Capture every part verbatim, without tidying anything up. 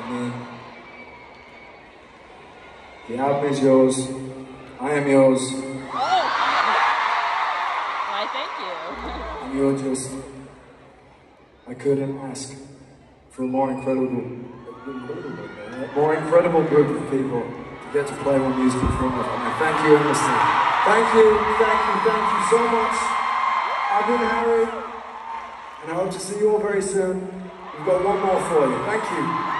I mean, the album is yours. I am yours. Oh! Why, thank you. And you're just... I couldn't ask for a more incredible, more incredible group of people to get to play my music in front of. And I thank you endlessly. Thank you, thank you, thank you so much. I've been Harry, and I hope to see you all very soon. We've got one more for you. Thank you.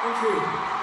Thank you.